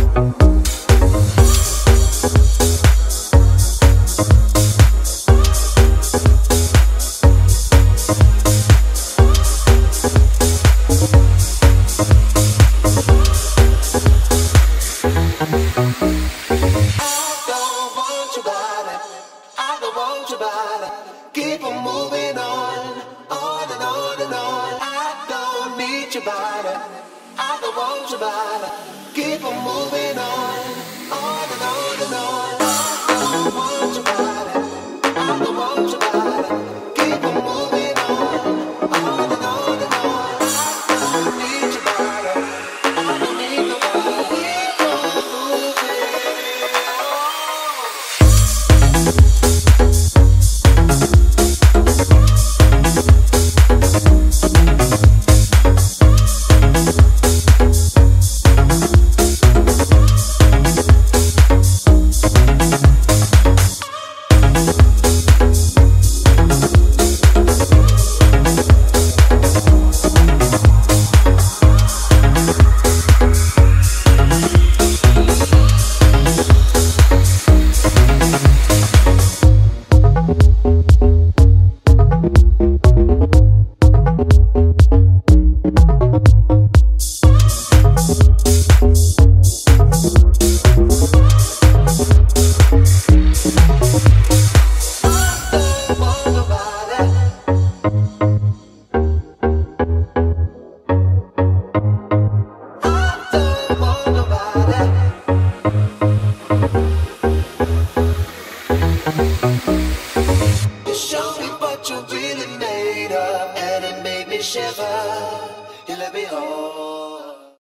Keep on moving on and on and on. I don't need your body, I don't want your body. Keep on moving on and on and on. I don't want your body, I don't want your body. Keep on moving on and on and on. I don't need your body, I don't need nobody. Keep on moving on. You showed me what you really made of, and it made me shiver. You let me hold.